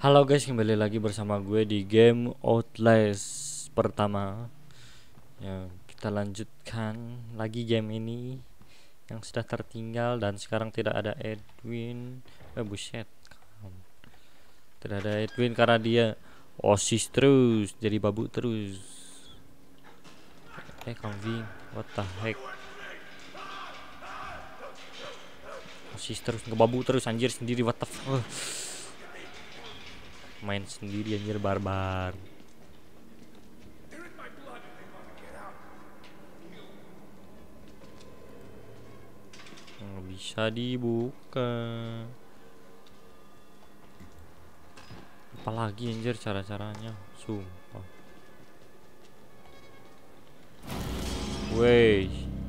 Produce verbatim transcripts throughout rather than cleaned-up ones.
Halo guys, kembali lagi bersama gue di game Outlast pertama. Ya, kita lanjutkan lagi game ini yang sudah tertinggal dan sekarang tidak ada Edwin. Eh buset. Tidak ada Edwin karena dia osis terus, jadi babu terus. Eh kambing, what the heck? Osis terus, ngebabu terus anjir sendiri, what the fuck? Main sendiri anjir, barbar. Nggak bisa dibuka. Apalagi anjir cara-caranya, sumpah. Wey,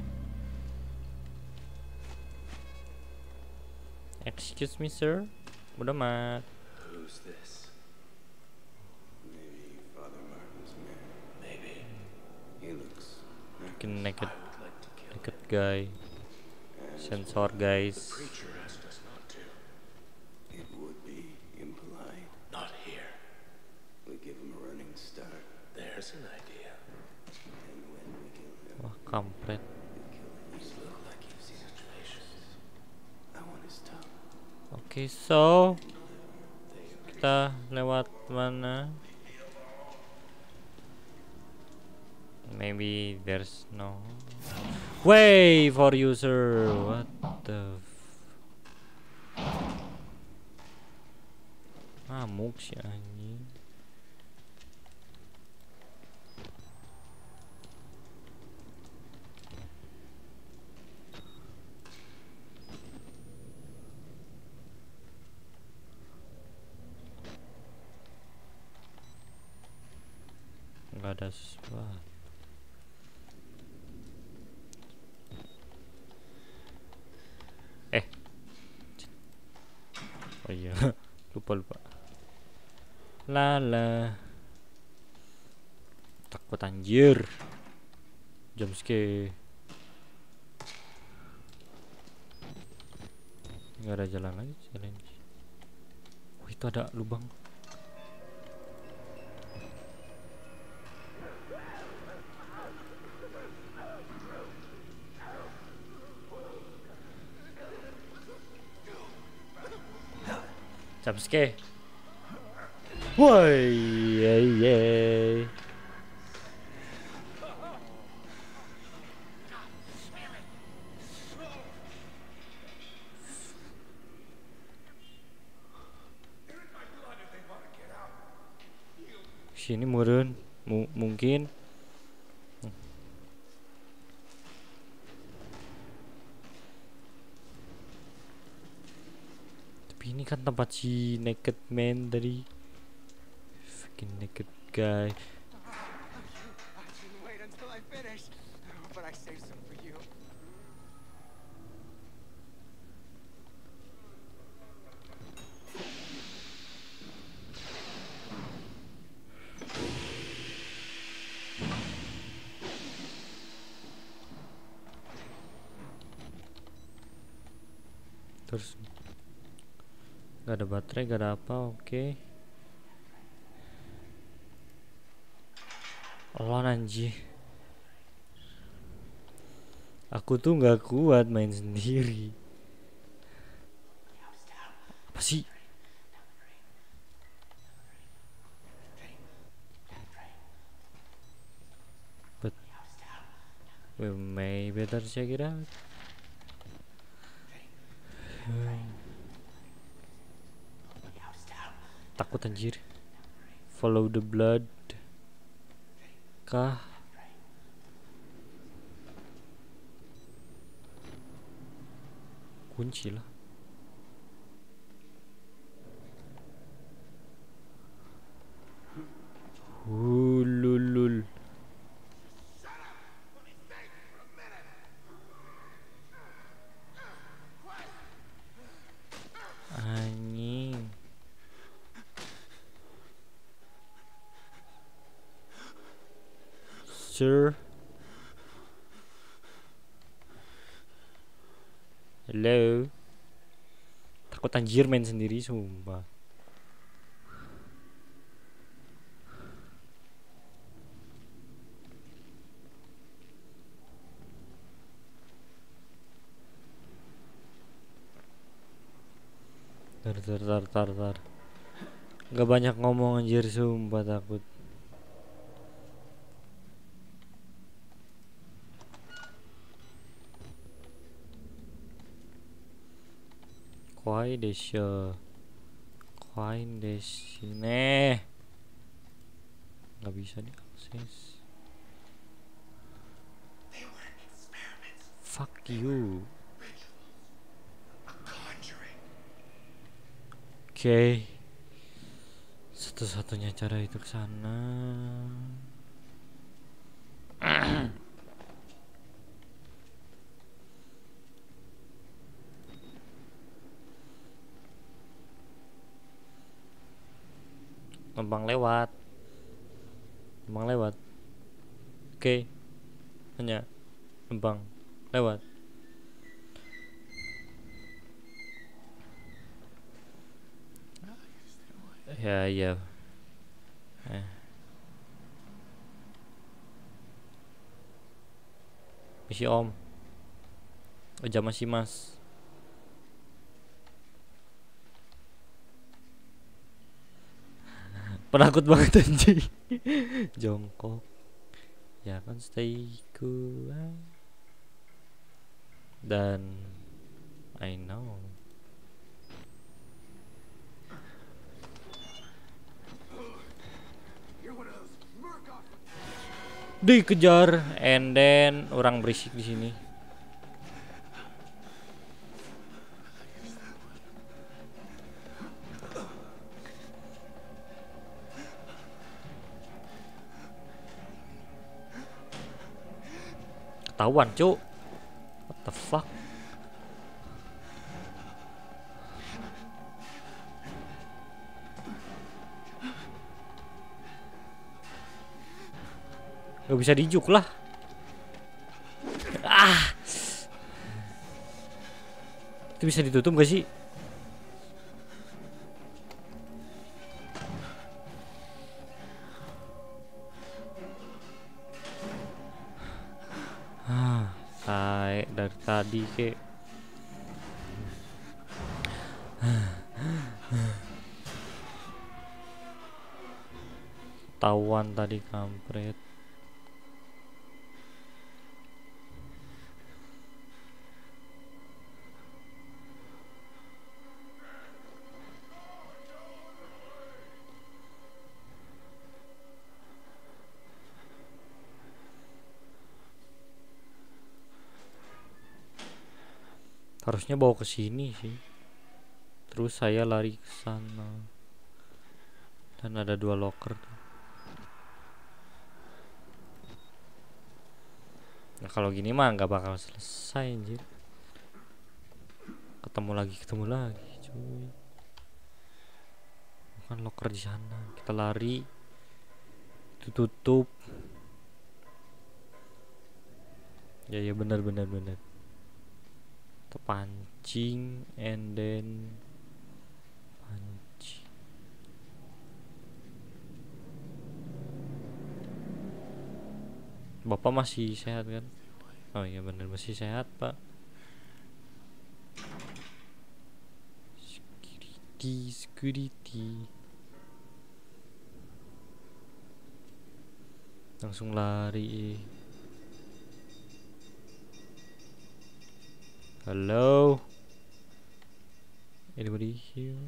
excuse me sir, udah mat. Who's this? Maybe Father Martin's man. Maybe. He looks Fucking naked, I would like to kill naked him. guy. and Sensor The guys. preacher asked us not to. it would be impolite. Not here. We give him a running start, There's an idea. and when we kill him, Wah kampret. we kill him. You look like you've seen his faces. I want his tongue. Oke, so kita lewat mana? Maybe there's no way for user. What the f- Ngamuk sih anjing. Nggak ada sesuatu. Eh, oh iya, lupa lupa. Lala, takut anjir. Jumpscare. Nggak ada jalan lagi selain. Oh, itu ada lubang. Jumpscare. Woi, ye ye. Sini murun, Mu mungkin. Tapi ini kan tempat si naked man tadi. Fucking naked guy. I shouldn't wait until I finish, but I saved some for you. Terus nggak ada baterai, nggak ada apa. Oke. Allah anjir. Aku tuh nggak kuat main sendiri. Apa sih? But we may better check it out. Takut anjir. Follow the blood. Kah? Kunci lah. Hululul. Anjing. Sir. Hello. Takut anjir main sendiri sumpah. Tar tar tar tar tar. Gak banyak ngomong anjir, sumpah takut. Kuai desya. Kuai desine. Gak bisa diakses. They were experiments, Fuck you. a conjuring. Oke. Satu-satunya cara itu ke sana. Numpang lewat. Numpang lewat. Oke. Hanya numpang lewat. Ya, ya. Eh. Misi om. Aja masih mas. Penakut banget anjing. Jongkok. Ya kan stay ku. Dan I know. You're one of those Murkoff. Dikejar, and then orang berisik di sini. Ketahuan, cuk. What the fuck? Gak bisa dijuk lah. Ah. Itu bisa ditutup gak sih? Ah, kayak dari tadi kek. Tawan tadi kampret. Harusnya bawa ke sini sih. Terus saya lari ke sana. Dan ada dua locker tuh. Nah kalau gini mah nggak bakal selesai anjir. Ketemu lagi, ketemu lagi, cuy. Bukan locker di sana. Kita lari. Itu tutup. Ya ya benar benar benar. Kita pancing and then pancing. Bapak masih sehat kan? Oh iya benar masih sehat, Pak. Security, security. Langsung lari. Hello? Anybody here?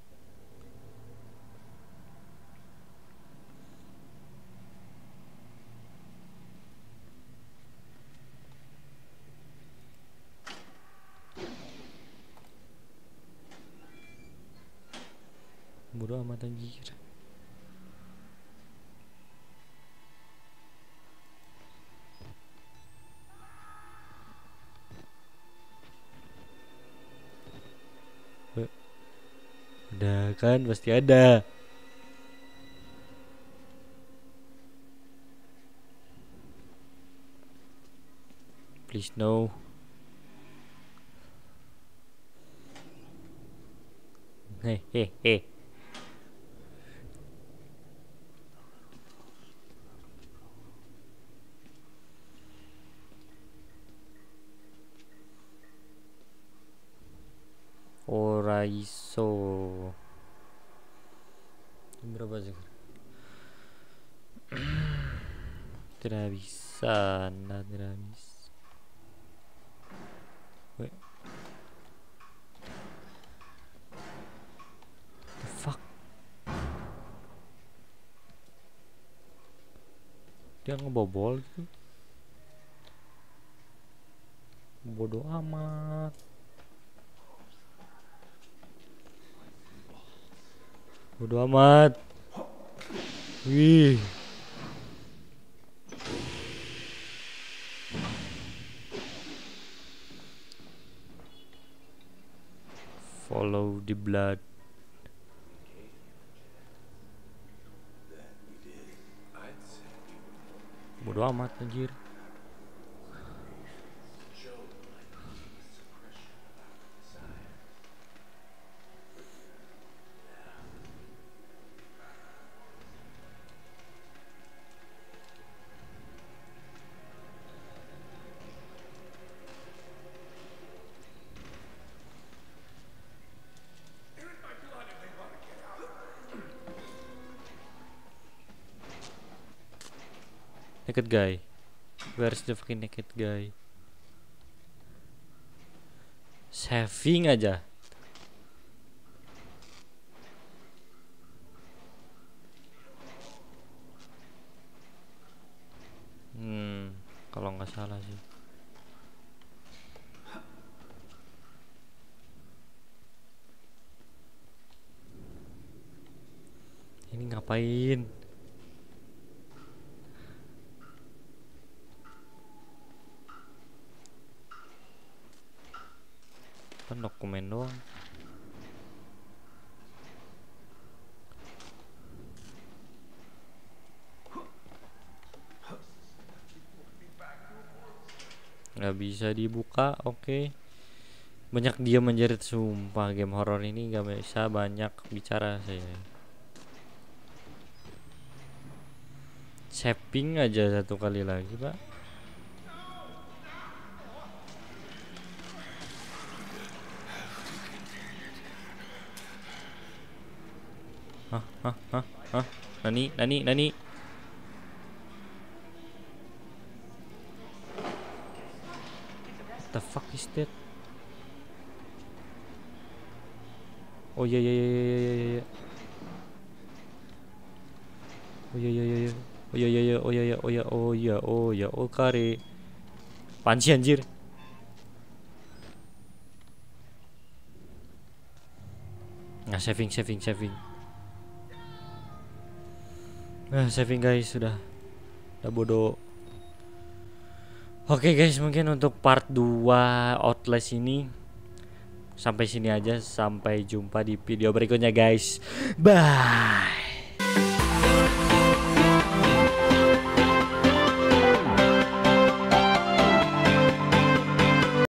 Bodoh amat anjir. Udah kan pasti ada. Please no. Hei hei hei. iso. Berapa sih? Tidak bisa, anda tidak bisa. Wait. The fuck? Dia ngebobol gitu. Bodoh amat. Bodoh amat. Wih. Follow the blood. Bodoh amat anjir. Naked guy. Where's the fucking naked guy? Saving aja. Hmm, kalau nggak salah sih. Ini ngapain? Kan dokumen doang. Nggak bisa dibuka. Oke, okay. Banyak dia menjerit, sumpah game horror ini nggak bisa banyak bicara saya. Saving aja satu kali lagi, Pak. Hah, hah, hah, hah. Nani, nani, nani. The fuck is that? Oh iya iya iya iya iya iya. Oh iya iya iya. Oh iya iya iya. Oh iya iya oh iya oh iya oh iya oh kare. Panci anjir. Nah, saving saving saving. Nah, saving guys, sudah. Udah bodoh. Oke okay guys, mungkin untuk part dua Outlast ini sampai sini aja. Sampai jumpa di video berikutnya guys. Bye.